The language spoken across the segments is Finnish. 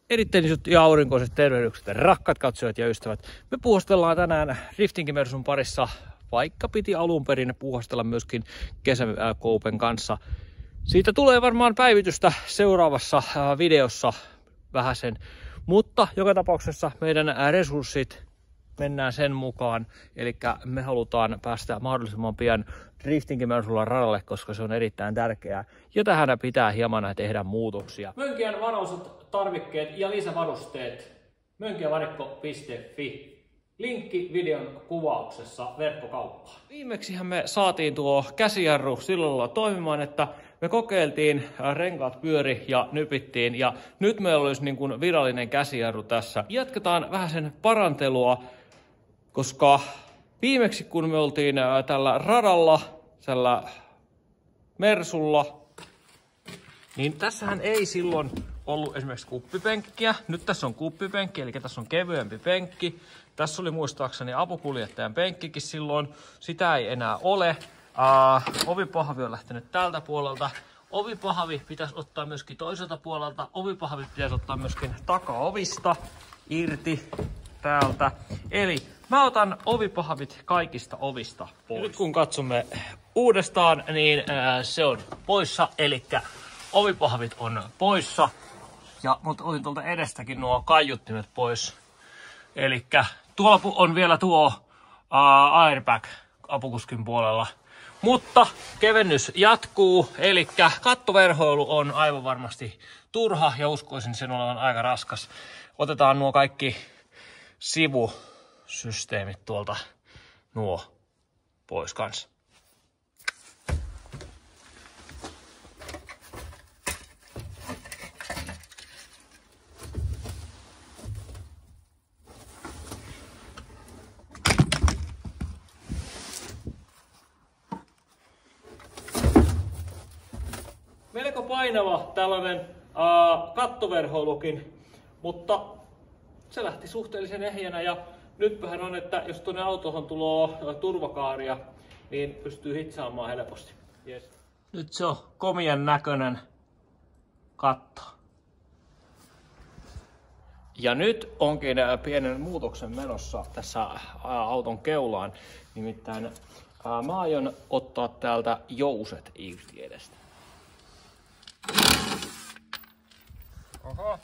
Eritteelliset ja aurinkoiset tervehdykset, rakkaat katsojat ja ystävät. Me puuhastellaan tänään Drifting Mersun parissa, vaikka piti alun perin puuhastella myöskin kesäkoupen kanssa. Siitä tulee varmaan päivitystä seuraavassa videossa vähäsen, mutta joka tapauksessa meidän resurssit mennään sen mukaan. Eli me halutaan päästä mahdollisimman pian Drifting Mersulla radalle, koska se on erittäin tärkeää. Ja tähän pitää hieman tehdä muutoksia. Mönkijän varaosat, tarvikkeet ja lisävarusteet. Mönkiävarikko.fi. Linkki videon kuvauksessa verkkokauppaan. Viimeksihän me saatiin tuo käsijarru sillä lailla toimimaan, että me kokeiltiin, renkaat pyöri ja nypittiin. Ja nyt meillä olisi niin kuin virallinen käsijarru tässä. Jatketaan vähän sen parantelua, koska viimeksi kun me oltiin tällä radalla, tällä Mersulla, niin tässähän ei silloin ollut esimerkiksi kuppipenkkiä. Nyt tässä on kuppipenkki, eli tässä on kevyempi penkki. Tässä oli muistaakseni apukuljettajan penkkikin silloin. Sitä ei enää ole. Ovipahvi on lähtenyt tältä puolelta. Ovipahvi pitäisi ottaa myöskin toiselta puolelta. Ovipahvi pitäisi ottaa myöskin takaovista irti täältä. Eli mä otan ovipahvit kaikista ovista pois. Nyt kun katsomme uudestaan, niin se on poissa. Eli ovipahvit on poissa. Mutta otin tuolta edestäkin nuo kaiuttimet pois. Eli tuolla on vielä tuo airbag apukuskin puolella. Mutta kevennys jatkuu, eli kattoverhoilu on aivan varmasti turha ja uskoisin sen olevan aika raskas. Otetaan nuo kaikki sivusysteemit tuolta nuo pois kanssa. Melko painava tällainen kattoverhoilukin, mutta se lähti suhteellisen ehjänä ja nytpähän on, että jos tuonne autoon tulee turvakaaria, niin pystyy hitsaamaan helposti. Yes. Nyt se on komian näköinen katto. Ja nyt onkin pienen muutoksen menossa tässä auton keulaan. Nimittäin mä aion ottaa täältä jouset irti edestä. Oho.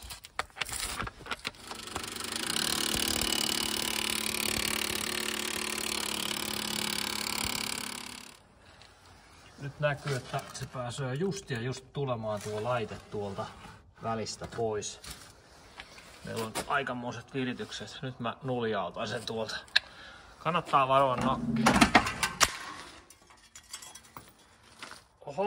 Nyt näkyy, että se pääsee just tulemaan tuo laite tuolta välistä pois. Meillä on aikamoiset viritykset. Nyt mä nuljautan sen tuolta. Kannattaa varoa nakkia. Oho.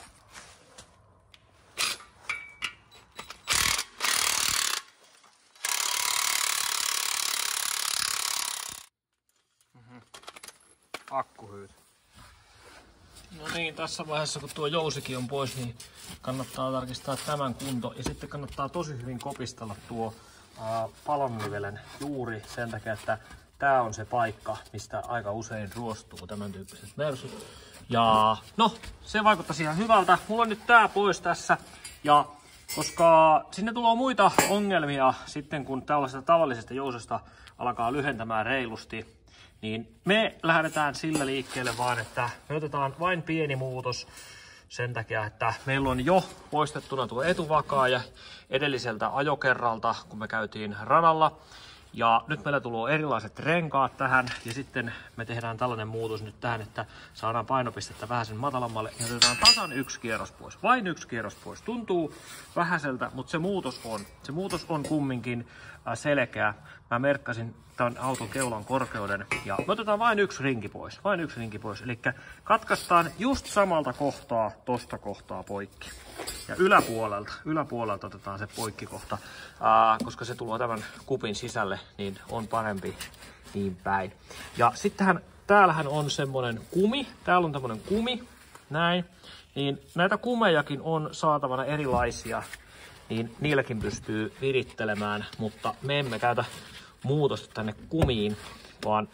Akkuhyyt. No niin, tässä vaiheessa kun tuo jousikin on pois, niin kannattaa tarkistaa tämän kunto. Ja sitten kannattaa tosi hyvin kopistella tuo palonnivelen juuri sen takia, että tää on se paikka, mistä aika usein ruostuu tämän tyyppiset Mersut. Ja no, se vaikuttaisi ihan hyvältä. Mulla on nyt tää pois tässä. Ja koska sinne tulee muita ongelmia sitten, kun tällaisesta tavallisesta jousesta alkaa lyhentämään reilusti, niin me lähdetään sillä liikkeelle vaan, että me otetaan vain pieni muutos sen takia, että meillä on jo poistettuna tuo etuvakaaja edelliseltä ajokerralta, kun me käytiin radalla. Ja nyt meillä tulee erilaiset renkaat tähän ja sitten me tehdään tällainen muutos nyt tähän, että saadaan painopistettä vähän sen matalammalle ja otetaan tasan yksi kierros pois. Vain yksi kierros pois. Tuntuu vähäiseltä, mutta se muutos on kumminkin selkeä. Mä merkkasin tämän auton keulan korkeuden ja me otetaan vain yksi rinki pois. Eli katkaistaan just samalta kohtaa tosta kohtaa poikki. Ja yläpuolelta otetaan se poikkikohta, koska se tulee tämän kupin sisälle, niin on parempi niin päin. Ja sittenhän täällähän on semmonen kumi, täällä on tämmönen kumi, näin. Niin näitä kumejakin on saatavana erilaisia, niin niilläkin pystyy virittelemään, mutta me emme käytä muutosta tänne kumiin, vaan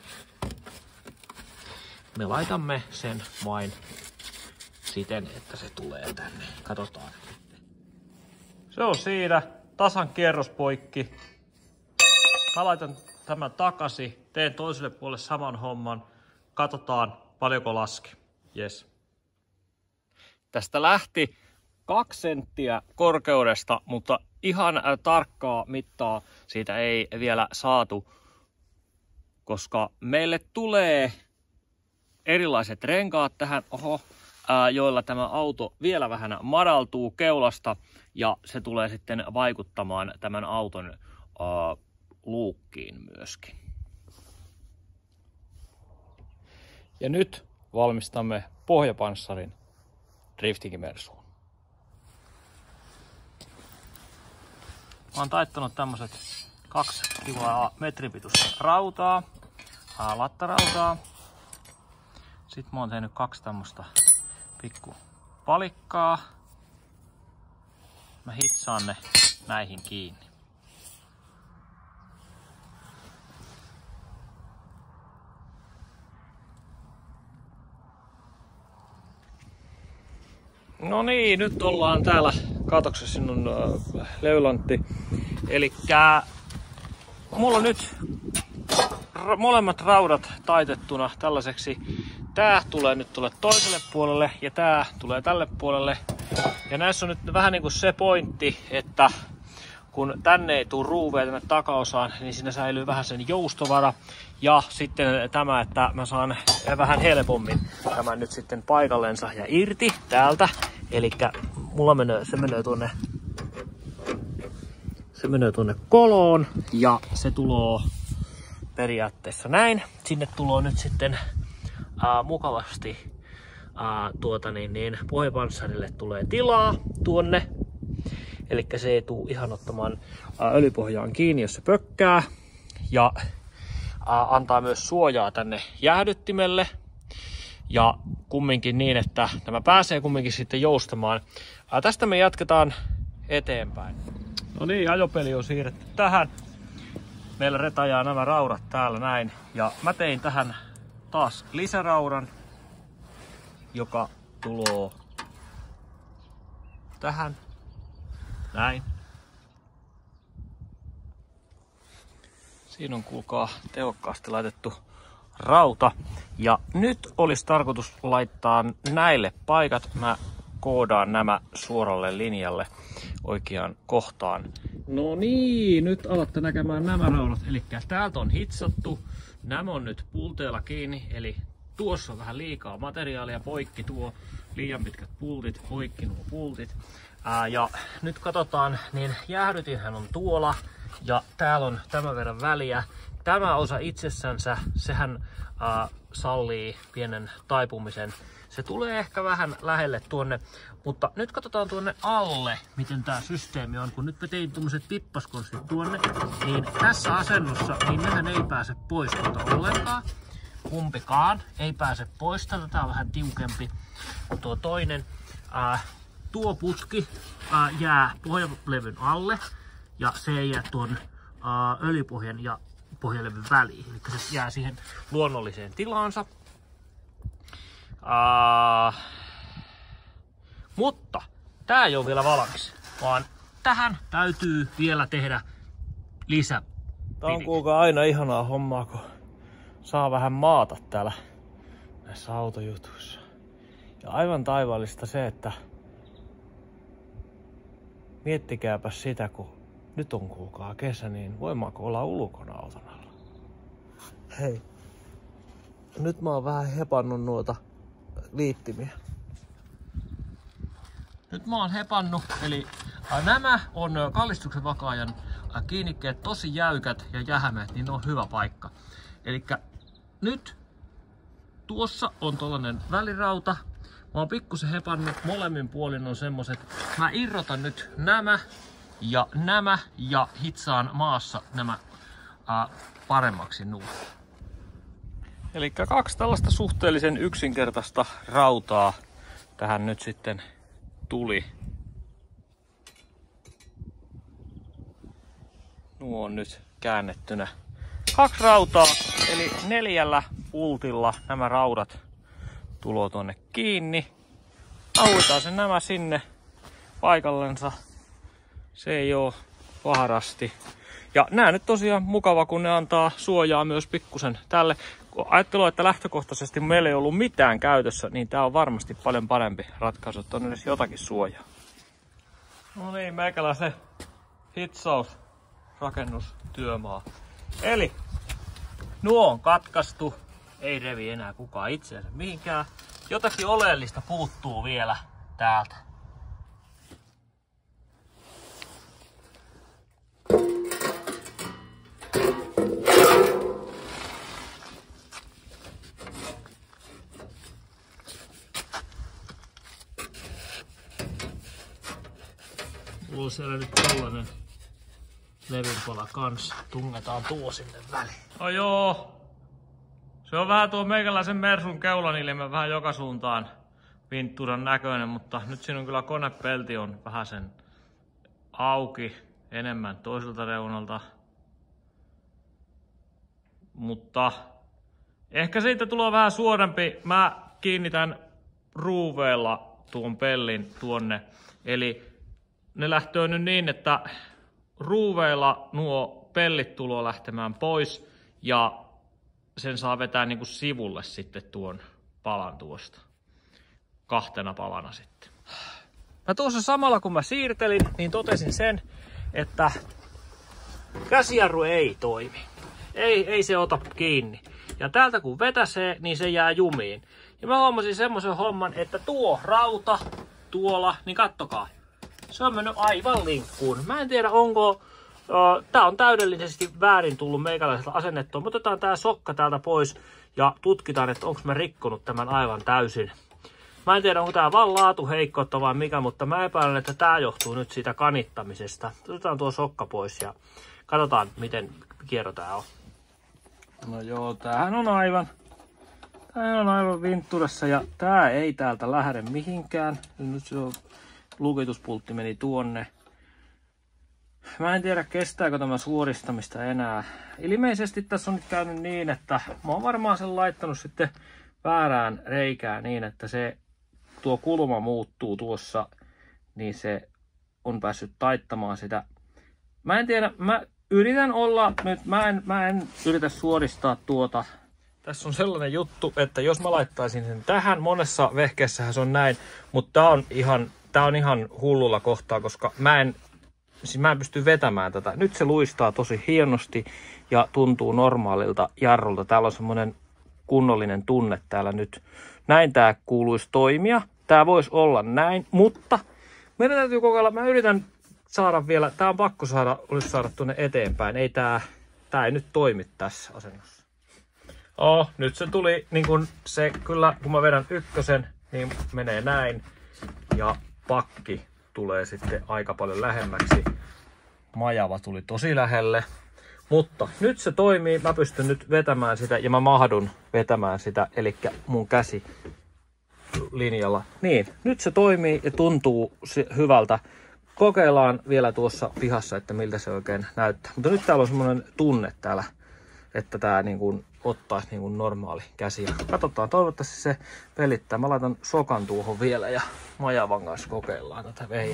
me laitamme sen vain siten, että se tulee tänne. Katsotaan. Se on siinä. tasan kierros poikki. Mä laitan tämän takaisin, teen toiselle puolelle saman homman. Katsotaan paljonko laski. Yes. Tästä lähti 2 senttiä korkeudesta, mutta ihan tarkkaa mittaa siitä ei vielä saatu, koska meille tulee erilaiset renkaat tähän, joilla tämä auto vielä vähän madaltuu keulasta ja se tulee sitten vaikuttamaan tämän auton luukkiin myöskin. Ja nyt valmistamme pohjapanssarin driftingimersuun. Mä oon taittanut tämmöset 2 kivaa metrin pituista rautaa, lattarautaa. Sitten mä oon tehnyt 2 tämmöstä pikku palikkaa. Mä hitsaan ne näihin kiinni. No niin, nyt ollaan täällä katoksessa sinun leulantti. Elikkä mulla on nyt molemmat raudat taitettuna tällaiseksi. Tää tulee nyt toiselle puolelle ja tää tulee tälle puolelle. Ja näissä on nyt vähän niin kuin se pointti, että kun tänne ei tule ruuveja tänne takaosaan, niin siinä säilyy vähän sen joustovara. Ja sitten tämä, että mä saan vähän helpommin tämän nyt sitten paikallensa ja irti täältä. Elikkä mulla se menee tuonne koloon ja se tulee periaatteessa näin. Sinne tulee nyt sitten mukavasti pohjapanssarille tulee tilaa tuonne. Elikkä se ei tule ihan ottamaan öljypohjaan kiinni, jos se pökkää. Ja antaa myös suojaa tänne jäähdyttimelle. Ja kumminkin niin, että tämä pääsee kumminkin sitten joustamaan. Tästä me jatketaan eteenpäin. No niin, ajopeli on siirretty tähän. Meillä retajaa nämä raudat täällä näin. Ja mä tein tähän taas lisäraudan, joka tulee tähän. Näin. Siinä on kuulkaa tehokkaasti laitettu rauta. Ja nyt olisi tarkoitus laittaa näille paikat. Mä koodaan nämä suoralle linjalle oikeaan kohtaan. No niin, nyt alatte näkemään nämä raudat. Eli täältä on hitsattu. Nämä on nyt pulteella kiinni. Eli tuossa on vähän liikaa materiaalia. Poikki tuo liian pitkät pultit. Poikki nuo pultit. Ja nyt katsotaan, niin jäähdytinhän on tuolla. Ja täällä on tämän verran väliä. Tämä osa itsessänsä, sehän sallii pienen taipumisen. Se tulee ehkä vähän lähelle tuonne, mutta nyt katsotaan tuonne alle, miten tämä systeemi on. Kun nyt mä tein tuommoiset pippaskonstit tuonne, niin tässä asennossa, niin nehän ei pääse pois tuolta ollenkaan. Kumpikaan ei pääse pois. Tää on vähän tiukempi kuin tuo toinen. Tuo putki jää pohjalevyn alle ja se ei jää tuon öljypohjan ja pohjalevyn väliin. Eli se jää siihen luonnolliseen tilaansa. Mutta tää ei ole vielä valmis, vaan tähän täytyy vielä tehdä lisä. Tää on kuulkaa aina ihanaa hommaa, kun saa vähän maata täällä näissä autojutuissa. Ja aivan taivaallista se, että miettikääpä sitä, kun nyt on kuulkaa kesä, niin voimaanko olla ulkona auton alla. Hei, nyt mä oon vähän hepannut noita liittimiä. Nyt mä oon hepannut, eli nämä on kallistuksen vakaajan kiinnikkeet, tosi jäykät ja jähmeät, niin ne on hyvä paikka. Elikkä nyt tuossa on tollanen välirauta. Mä oon pikkusen hepannut, molemmin puolin on semmoset. Mä irrotan nyt nämä ja hitsaan maassa nämä paremmaksi nuo. Eli 2 tällaista suhteellisen yksinkertaista rautaa tähän nyt sitten tuli. Nuo on nyt käännettynä. 2 rautaa, eli 4 pultilla nämä raudat tulee tuonne kiinni. Auetaan sen nämä sinne paikallensa. Se ei oo vaharasti. Ja nää nyt tosiaan mukava, kun ne antaa suojaa myös pikkusen tälle. Kun ajattelua, että lähtökohtaisesti meillä ei ollut mitään käytössä, niin tää on varmasti paljon parempi ratkaisu, että on edes jotakin suojaa. No niin, meikäläisen hitsaus rakennustyömaa. Eli nuo on katkaistu. Ei revi enää kukaan itseänsä mihinkään. Jotakin oleellista puuttuu vielä täältä. Mulla on siellä nyt tällainen levinpala kans. Tungetaan tuo sinne väliin. Oh joo. Se on vähän tuo meikäläisen Mersun keulanilme vähän joka suuntaan vintturan näköinen, mutta nyt siinä on kyllä konepelti on vähän sen auki enemmän toiselta reunalta. Mutta ehkä siitä tulee vähän suorempi. Mä kiinnitän ruuveilla tuon pellin tuonne. Eli ne lähtee nyt niin, että ruuveilla nuo pellit tulee lähtemään pois ja sen saa vetää niinku sivulle sitten tuon palan tuosta. Kahtena palana sitten. Mä tuossa samalla kun mä siirtelin, niin totesin sen, että käsijarru ei toimi. Ei se ota kiinni. Ja täältä kun vetäsee, niin se jää jumiin. Ja mä huomasin semmoisen homman, että tuo rauta tuolla, niin kattokaa. Se on mennyt aivan linkkuun. Mä en tiedä onko... Tää on täydellisesti väärin tullut meikäläiseltä asennettua. Me otetaan tää sokka täältä pois ja tutkitaan, että onko mä rikkonut tämän aivan täysin. Mä en tiedä, onko tää vaan laatuheikkoutta vai mikä, mutta mä epäilen, että tää johtuu nyt siitä kanittamisesta. Otetaan tuo sokka pois ja katsotaan, miten kierro tää on. No joo, tämähän on aivan vintturassa ja tää ei täältä lähde mihinkään. Nyt se on, lukituspultti meni tuonne. Mä en tiedä, kestääkö tämä suoristamista enää. Ilmeisesti tässä on nyt käynyt niin, että mä oon varmaan sen laittanut sitten väärään reikään niin, että se tuo kulma muuttuu tuossa, niin se on päässyt taittamaan sitä. Mä en tiedä, mä yritän olla nyt, mä en yritä suoristaa tuota. Tässä on sellainen juttu, että jos mä laittaisin sen tähän, monessa vehkeessähän se on näin, mutta tää on ihan hullulla kohtaa, koska mä en pysty vetämään tätä. Nyt se luistaa tosi hienosti ja tuntuu normaalilta jarrulta. Täällä on semmoinen kunnollinen tunne täällä nyt. Näin tää kuuluisi toimia. Tää voisi olla näin, mutta meidän täytyy kokeilla. Mä yritän saada vielä, tää on pakko saada tuonne eteenpäin. Ei tää ei nyt toimi tässä asennossa. Nyt se tuli, niin kun se kyllä, kun mä vedän ykkösen, niin menee näin. Ja pakki tulee sitten aika paljon lähemmäksi. Majava tuli tosi lähelle. Mutta nyt se toimii. Mä pystyn nyt vetämään sitä ja mä mahdun vetämään sitä. Eli mun käsi linjalla. Niin, nyt se toimii ja tuntuu hyvältä. Kokeillaan vielä tuossa pihassa, että miltä se oikein näyttää. Mutta nyt täällä on semmoinen tunne täällä, että tää niin kuin ottaisi niin kuin normaali käsi. Katsotaan, toivottavasti se pelittää. Mä laitan sokan tuohon vielä ja majavan kanssa kokeillaan tätä veiä.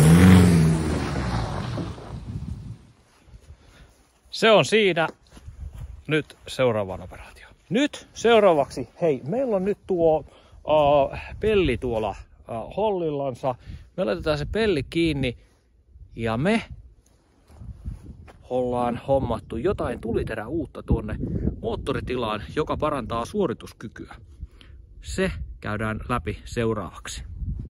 Se on siinä. Nyt seuraavaan operaatioon. Nyt seuraavaksi, hei, meillä on nyt tuo pelli tuolla hollillansa. Me laitetaan se pelli kiinni ja me ollaan hommattu jotain tuliterä uutta tuonne moottoritilaan, joka parantaa suorituskykyä. Se käydään läpi seuraavaksi.